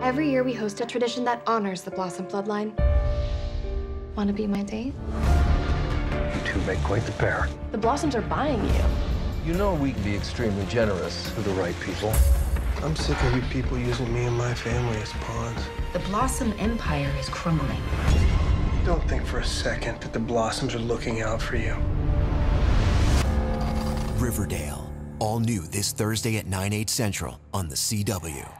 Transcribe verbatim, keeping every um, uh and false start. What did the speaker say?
Every year we host a tradition that honors the Blossom bloodline. Want to be my date? You two make quite the pair. The Blossoms are buying you. You know we can be extremely generous to the right people. I'm sick of you people using me and my family as pawns. The Blossom Empire is crumbling. Don't think for a second that the Blossoms are looking out for you. Riverdale, all new this Thursday at nine, eight Central on the C W.